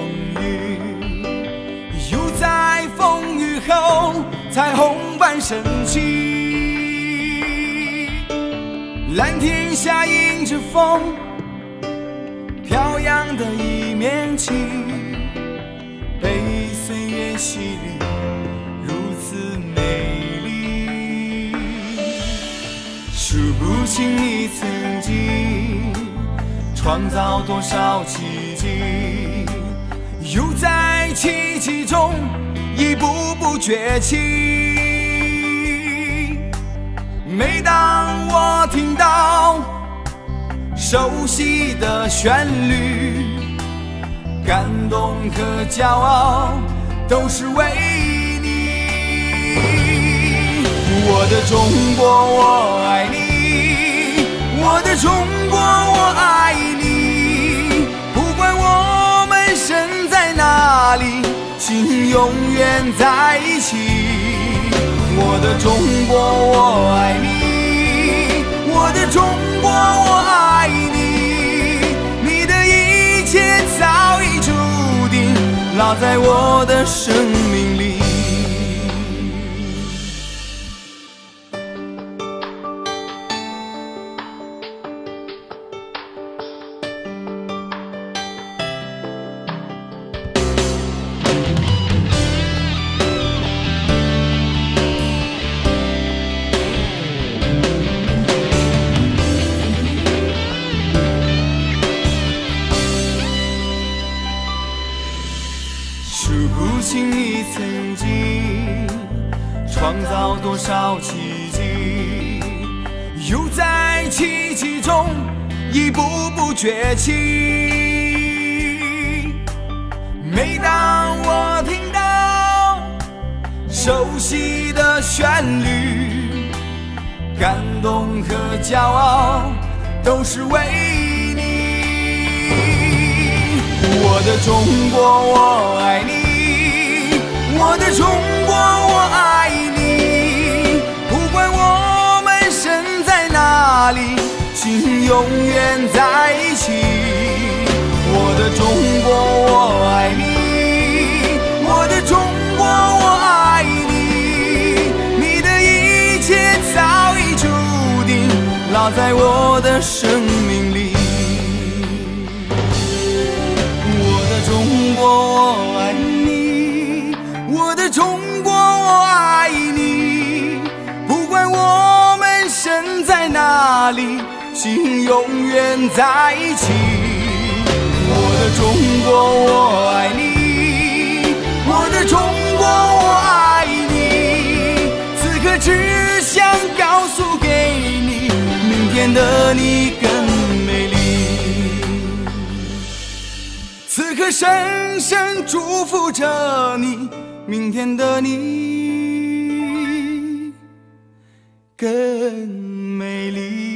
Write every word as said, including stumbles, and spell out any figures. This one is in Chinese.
雨，又在风雨后彩虹般升起。蓝天下迎着风，飘扬的一面旗，被岁月洗礼，如此美丽。数不清你曾经创造多少奇迹，又在奇迹中一步步崛起。每当我听到熟悉的旋律，感动和骄傲都是为你。我的中国我爱你，我的中国我爱你，不管我们身在哪里，心永远在一起。我的中国我爱你，我的中国我爱你，你的一切早已注定，烙在我的生命里。数不清你曾经创造多少奇迹，又在奇迹中一步步崛起。每当我听到熟悉的旋律，感动和骄傲都是为你。我的中国我爱你，我的中国我爱你，不管我们身在哪里，心永远在一起。我的中国我爱你，我的中国我爱你，你的一切早已注定，烙在我的生命里。中国我爱你，我的中国我爱你，不管我们身在哪里，心永远在一起。我的中国我爱你，我的中国我爱你，此刻只想告诉给你，明天的你更美丽。此刻深深祝福着你，明天的你更美丽。